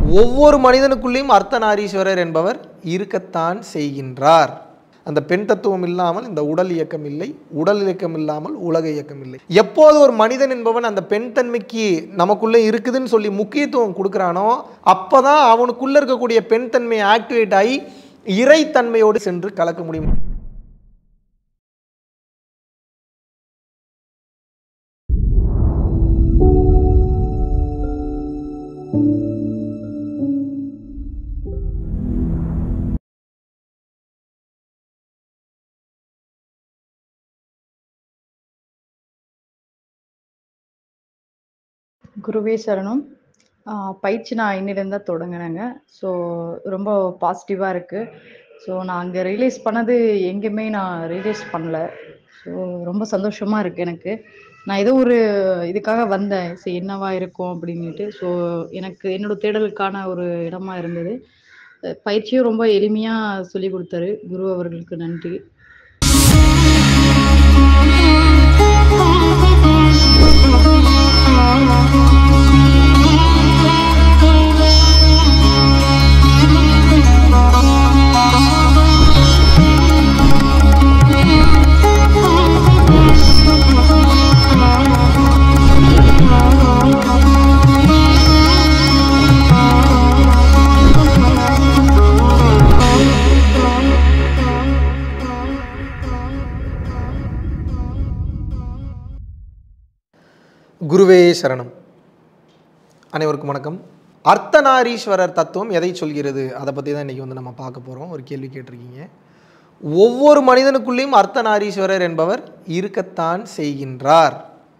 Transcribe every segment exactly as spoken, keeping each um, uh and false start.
ஒவ்வொரு மனிதனுக்குள்ளேயும் அர்த்தநாரீஸ்வரர் என்பவர் இருக்கத்தான் செய்கின்றார். அந்த பெண் தத்துவம் இல்லாமல் இந்த உடல் இயக்கம் இல்லை, உடல் இயக்கம் இல்லாமல் உலக இயக்கம் இல்லை. எப்போது ஒரு மனிதன் என்பவன் அந்த பெண் தன்மைக்கு நமக்குள்ளே இருக்குதுன்னு சொல்லி முக்கியத்துவம் கொடுக்குறானோ அப்போதான் அவனுக்குள்ளே இருக்கக்கூடிய பெண் தன்மை ஆக்டிவேட் ஆகி இறைத்தன்மையோடு சென்று கலக்க முடியும். குருவே சரணம். பயிற்சி நான் இன்னிலேருந்து தான் தொடங்கினேங்க. ஸோ ரொம்ப பாசிட்டிவாக இருக்குது. ஸோ நான் அங்கே ரியலைஸ் பண்ணது எங்கேயுமே நான் ரியலைஸ் பண்ணல. ஸோ ரொம்ப சந்தோஷமாக இருக்குது எனக்கு. நான் ஏதோ ஒரு இதுக்காக வந்தேன், சரி என்னவா இருக்கும் அப்படின்ட்டு. ஸோ எனக்கு என்னோட தேடலுக்கான ஒரு இடமா இருந்தது. பயிற்சியும் ரொம்ப எளிமையாக சொல்லி கொடுத்தாரு குரு அவர்களுக்கு நன்றி. குருவே சரணம். அனைவருக்கும் வணக்கம். அர்த்தநாரீஸ்வரர் தத்துவம் எதை சொல்கிறது, அதை பற்றி தான் இன்றைக்கி வந்து நம்ம பார்க்க போகிறோம். ஒரு கேள்வி கேட்டிருக்கீங்க. ஒவ்வொரு மனிதனுக்குள்ளேயும் அர்த்தநாரீஸ்வரர் என்பவர் இருக்கத்தான் செய்கின்றார்.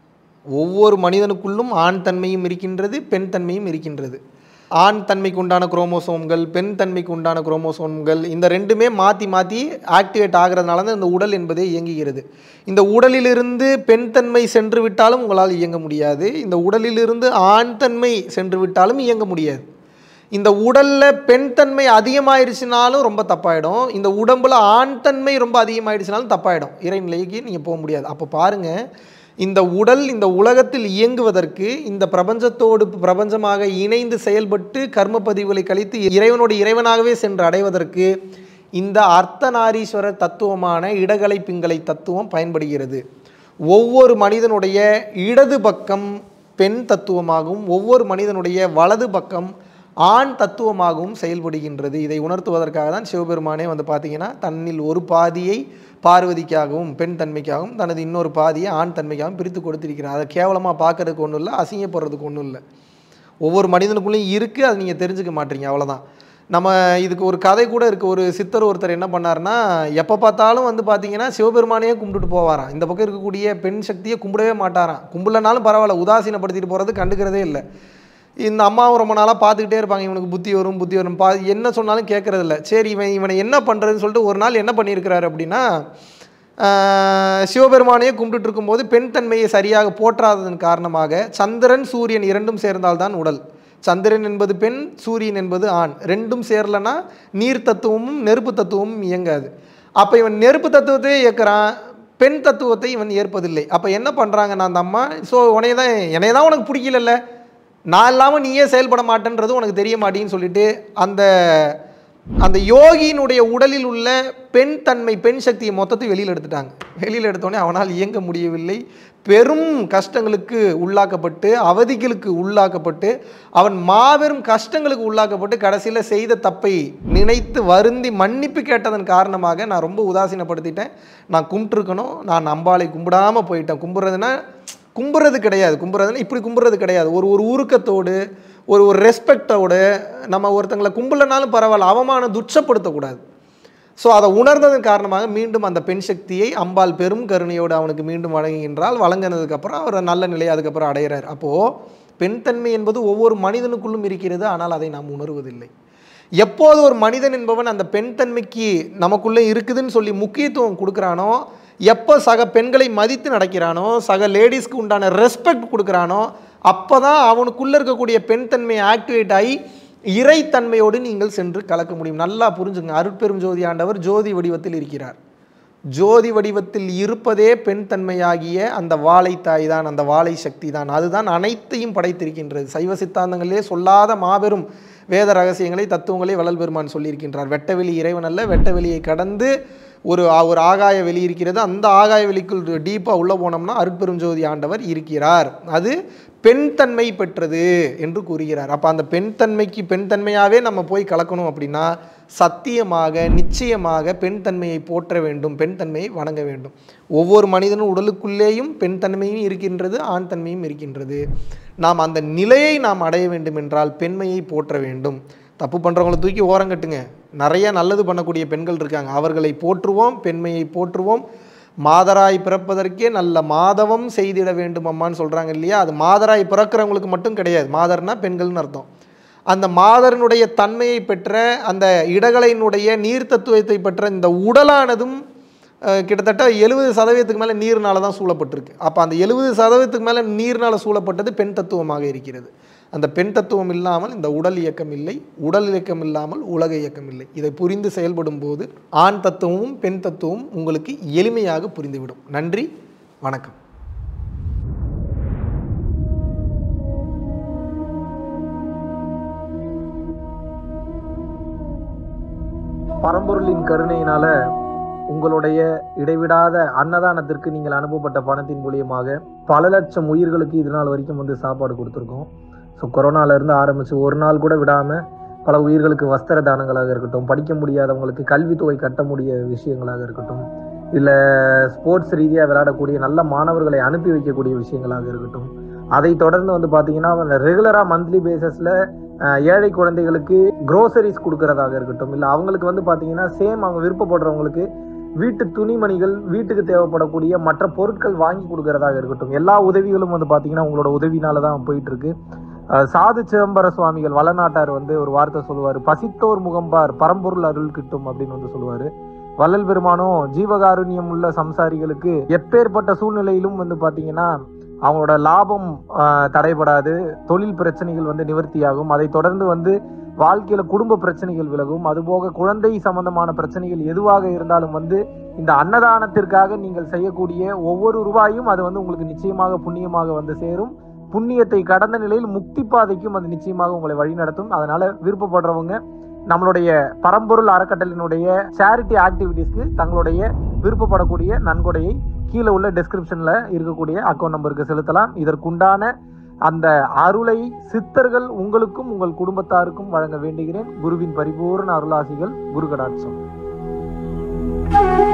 ஒவ்வொரு மனிதனுக்குள்ளும் ஆண் தன்மையும் இருக்கின்றது, பெண் தன்மையும் இருக்கின்றது. ஆண் தன்மைக்கு உண்டான குரோமோசோம்கள், பெண் தன்மைக்கு உண்டான குரோமோசோம்கள், இந்த ரெண்டுமே மாற்றி மாற்றி ஆக்டிவேட் ஆகிறதுனால தான் இந்த உடல் என்பதே இயங்குகிறது. இந்த உடலிலிருந்து பெண் தன்மை சென்று விட்டாலும் உங்களால் இயங்க முடியாது, இந்த உடலிலிருந்து ஆண் தன்மை சென்று விட்டாலும் இயங்க முடியாது. இந்த உடலில் பெண் தன்மை அதிகமாகிடுச்சுனாலும் ரொம்ப தப்பாயிடும், இந்த உடம்பில் ஆண் தன்மை ரொம்ப அதிகமாகிடுச்சுனாலும் தப்பாயிடும். இறைநிலைக்கு நீங்கள் போக முடியாது. அப்போ பாருங்கள், இந்த உடல் இந்த உலகத்தில் இயங்குவதற்கு, இந்த பிரபஞ்சத்தோடு பிரபஞ்சமாக இணைந்து செயல்பட்டு கர்ம பதிவுகளை கழித்து இறைவனோடு இறைவனாகவே சென்று அடைவதற்கு இந்த அர்த்தநாரீஸ்வரர் தத்துவமான இடகலை பிங்களை தத்துவம் பயன்படுகிறது. ஒவ்வொரு மனிதனுடைய இடது பக்கம் பெண் தத்துவமாகவும் ஒவ்வொரு மனிதனுடைய வலது பக்கம் ஆண் தத்துவமாகவும் செயல்படுகின்றது. இதை உணர்த்துவதற்காக தான் சிவபெருமானே வந்து பார்த்திங்கன்னா தன்னில் ஒரு பாதியை பார்வதிக்காகவும் பெண் தன்மைக்காகவும் தனது இன்னொரு பாதியை ஆண் தன்மைக்காகவும் பிரித்து கொடுத்திருக்கிறார். அதை கேவலமாக பார்க்கறதுக்கு ஒன்றும் இல்லை, அசிங்கப்படுறதுக்கு ஒன்றும் இல்லை. ஒவ்வொரு மனிதனுக்குள்ளேயும் இருக்குது, அது நீங்கள் தெரிஞ்சுக்க மாட்டீங்க, அவ்வளோதான். நம்ம இதுக்கு ஒரு கதை கூட இருக்குது. ஒரு சித்தர் ஒருத்தர் என்ன பண்ணார்னா, எப்போ பார்த்தாலும் வந்து பார்த்திங்கன்னா சிவபெருமானையே கும்பிட்டுட்டு போவாராம். இந்த பக்கம் இருக்கக்கூடிய பெண் சக்தியை கும்பிடவே மாட்டாராம். கும்பிடலனாலும் பரவாயில்ல, உதாசீனப்படுத்திட்டு போகிறது கண்டுக்கிறதே இல்லை. இந்த அம்மாவும் ரொம்ப நாளாக பார்த்துக்கிட்டே இருப்பாங்க, இவனுக்கு புத்தி வரும் புத்தி வரும் பா என்ன சொன்னாலும் கேட்குறதில்ல. சரி, இவன் இவனை என்ன பண்ணுறதுன்னு சொல்லிட்டு ஒரு நாள் என்ன பண்ணியிருக்கிறாரு அப்படின்னா, சிவபெருமானையே கும்பிட்டு இருக்கும்போது பெண் தன்மையை சரியாக போற்றாததன் காரணமாக சந்திரன் சூரியன் இரண்டும் சேர்ந்தால்தான் உடல். சந்திரன் என்பது பெண், சூரியன் என்பது ஆண். ரெண்டும் சேரலைன்னா நீர் தத்துவமும் நெருப்பு தத்துவமும் இயங்காது. அப்போ இவன் நெருப்பு தத்துவத்தையே இயக்குறான், பெண் தத்துவத்தை இவன் ஏற்பதில்லை. அப்போ என்ன பண்ணுறாங்கன்னா அந்த அம்மா, ஸோ உனைய தான் என்னைய தான் உனக்கு பிடிக்கல, நான் இல்லாமல் நீயே செயல்பட மாட்டேன்றது உனக்கு தெரிய மாட்டேன்னு சொல்லிட்டு அந்த அந்த யோகியினுடைய உடலில் உள்ள பெண் தன்மை பெண் சக்தியை மொத்தத்தை வெளியில் எடுத்துட்டாங்க. வெளியில் எடுத்தோடனே அவனால் இயங்க முடியவில்லை. பெரும் கஷ்டங்களுக்கு உள்ளாக்கப்பட்டு அவதிகளுக்கு உள்ளாக்கப்பட்டு அவன் மாபெரும் கஷ்டங்களுக்கு உள்ளாக்கப்பட்டு கடைசியில் செய்த தப்பை நினைத்து வருந்தி மன்னிப்பு கேட்டதன் காரணமாக நான் ரொம்ப உதாசீனப்படுத்திட்டேன், நான் கும்பிட்டுருக்கணும், நான் அம்பாளை கும்பிடாமல் போயிட்டேன். கும்பிட்றதுன்னா கும்பிட்றது கிடையாது, கும்பிட்றதுன்னா இப்படி கும்பிட்றது கிடையாது. ஒரு ஒரு உருக்கத்தோடு ஒரு ஒரு ரெஸ்பெக்டோடு நம்ம ஒருத்தங்களை கும்பிடலனாலும் பரவாயில்ல, அவமானம் துச்சப்படுத்தக்கூடாது. ஸோ அதை உணர்ந்ததன் காரணமாக மீண்டும் அந்த பெண் சக்தியை அம்பாள் பெரும் கருணையோடு அவனுக்கு மீண்டும் வழங்குகின்றால். வழங்கினதுக்கப்புறம் அவர் நல்ல நிலையை அதுக்கப்புறம் அடைகிறார். அப்போது பெண் தன்மை என்பது ஒவ்வொரு மனிதனுக்குள்ளும் இருக்கிறது, ஆனால் அதை நாம் உணர்வதில்லை. எப்போது ஒரு மனிதன் என்பவன் அந்த பெண் தன்மைக்கு நமக்குள்ளே இருக்குதுன்னு சொல்லி முக்கியத்துவம் கொடுக்குறானோ, எப்போ சக பெண்களை மதித்து நடக்கிறானோ, சக லேடிஸ்க்கு உண்டான ரெஸ்பெக்ட் கொடுக்குறானோ, அப்போ தான் அவனுக்குள்ளே இருக்கக்கூடிய பெண் தன்மை ஆக்டிவேட் ஆகி இறைத்தன்மையோடு நீங்கள் சென்று கலக்க முடியும். நல்லா புரிஞ்சுங்க. அருட்பெரும் ஜோதி ஆண்டவர் ஜோதி வடிவத்தில் இருக்கிறார். ஜோதி வடிவத்தில் இருப்பதே பெண் தன்மையாகிய அந்த வாழை தாய் தான், அந்த வாழை சக்தி தான். அதுதான் அனைத்தையும் படைத்திருக்கின்றது. சைவ சித்தாந்தங்களிலே சொல்லாத மாபெரும் வேத ரகசியங்களை தத்துவங்களை வள்ளல் பெருமான் சொல்லியிருக்கின்றார். வெட்டவெளி இறைவன் அல்ல, வெட்டவெளியை கடந்து ஒரு ஒரு ஆகாய வெளி இருக்கிறது. அந்த ஆகாய வெளிக்குள் டீப்பாக உள்ளே போனோம்னா அருட்பெருஞ்சோதி ஆண்டவர் இருக்கிறார். அது பெண் தன்மை பெற்றது என்று கூறுகிறார். அப்போ அந்த பெண் தன்மைக்கு பெண் தன்மையாகவே நம்ம போய் கலக்கணும் அப்படின்னா சத்தியமாக நிச்சயமாக பெண் தன்மையை போற்ற வேண்டும், பெண் தன்மையை வணங்க வேண்டும். ஒவ்வொரு மனிதனும் உடலுக்குள்ளேயும் பெண் தன்மையும் இருக்கின்றது, ஆண் தன்மையும் இருக்கின்றது. நாம் அந்த நிலையை நாம் அடைய வேண்டும் என்றால் பெண்மையை போற்ற வேண்டும். தப்பு பண்ணுறவங்களை தூக்கி ஓரங்கட்டுங்க. நிறைய நல்லது பண்ணக்கூடிய பெண்கள் இருக்காங்க, அவர்களை போற்றுவோம், பெண்மையை போற்றுவோம். மாதராய் பிறப்பதற்கே நல்ல மாதவம் செய்திட வேண்டும் அம்மான்னு சொல்கிறாங்க இல்லையா? அது மாதராய் பிறக்கிறவங்களுக்கு மட்டும் கிடையாது, மாதர்னா பெண்கள்னு அர்த்தம். அந்த மாதரனுடைய தன்மையை பெற்ற அந்த இடகலையினுடைய நீர் தத்துவத்தை பெற்ற இந்த உடலானதும் கிட்டத்தட்ட எழுபது சதவீதத்துக்கு மேலே நீர்னால தான் சூழப்பட்டிருக்கு. அப்போ அந்த எழுபது சதவீதத்துக்கு மேலே நீர்னால் சூழப்பட்டது பெண் தத்துவமாக இருக்கிறது. அந்த பெண் தத்துவம் இல்லாமல் இந்த உடல் இயக்கம் இல்லை, உடல் இயக்கம் இல்லாமல் உலக இயக்கம் இல்லை. இதை புரிந்து செயல்படும் போது ஆண் தத்துவமும் பெண் தத்துவமும் உங்களுக்கு எளிமையாக புரிந்துவிடும். நன்றி, வணக்கம். பரம்பொருளின் கருணையினால உங்களுடைய இடைவிடாத அன்னதானத்திற்கு நீங்கள் அனுப்பப்பட்ட பணத்தின் மூலியமாக பல லட்சம் உயிர்களுக்கு இது நாள் வரைக்கும் வந்து சாப்பாடு கொடுத்துருக்கோம். ஸோ கொரோனாலேருந்து ஆரம்பித்து ஒரு நாள் கூட விடாமல் பல உயிர்களுக்கு வஸ்திர தானங்களாக இருக்கட்டும், படிக்க முடியாதவங்களுக்கு கல்வித்தொகை கட்ட முடிய விஷயங்களாக இருக்கட்டும், இல்லை ஸ்போர்ட்ஸ் ரீதியாக விளையாடக்கூடிய நல்ல மாணவர்களை அனுப்பி வைக்கக்கூடிய விஷயங்களாக இருக்கட்டும், அதை தொடர்ந்து வந்து பார்த்தீங்கன்னா ரெகுலராக மந்த்லி பேசிஸில் ஏழை குழந்தைகளுக்கு க்ரோசரிஸ் கொடுக்கறதாக இருக்கட்டும், இல்லை அவங்களுக்கு வந்து பார்த்தீங்கன்னா சேம் அவங்க விருப்பப்படுறவங்களுக்கு வீட்டு துணிமணிகள், வீட்டுக்கு தேவைப்படக்கூடிய மற்ற பொருட்கள் வாங்கி கொடுக்கறதாக இருக்கட்டும், எல்லா உதவிகளும் வந்து பார்த்தீங்கன்னா உங்களோட உதவினால தான் போயிட்டு இருக்கு. சாது சிதம்பர சுவாமிகள் வளநாட்டார் வந்து ஒரு வார்த்தை சொல்லுவார், பசித்தோர் முகம்பார் பரம்பொருள் அருள் கிட்டும் அப்படின்னு வந்து சொல்லுவார். வள்ளல் பெருமானும் ஜீவகாருண்யம் உள்ள சம்சாரிகளுக்கு எப்பேற்பட்ட சூழ்நிலையிலும் வந்து பார்த்தீங்கன்னா அவங்களோட லாபம் தடைபடாது, தொழில் பிரச்சனைகள் வந்து நிவர்த்தியாகும், அதை தொடர்ந்து வந்து வாழ்க்கையில குடும்ப பிரச்சனைகள் விலகும், அதுபோக குழந்தை சம்பந்தமான பிரச்சனைகள் எதுவாக இருந்தாலும் வந்து இந்த அன்னதானத்திற்காக நீங்கள் செய்யக்கூடிய ஒவ்வொரு ரூபாயும் அது வந்து உங்களுக்கு நிச்சயமாக புண்ணியமாக வந்து சேரும். புண்ணியத்தை கடந்த நிலையில் முக்தி பாதைக்கும் அது நிச்சயமாக உங்களை வழி நடத்தும். அதனால விருப்பப்படுறவங்க நம்மளுடைய பரம்பொருள் அறக்கட்டளையினுடைய சேரிட்டி ஆக்டிவிட்டீஸ்க்கு தங்களுடைய விருப்பப்படக்கூடிய நன்கொடையை கீழே உள்ள டெஸ்கிரிப்ஷன்ல இருக்கக்கூடிய அக்கௌண்ட் நம்பருக்கு செலுத்தலாம். இதற்குண்டான அந்த அருளை சித்தர்கள் உங்களுக்கும் உங்கள் குடும்பத்தாருக்கும் வழங்க வேண்டுகிறேன். குருவின் பரிபூர்ண அருளாசிகள். குரு கடாட்சம்.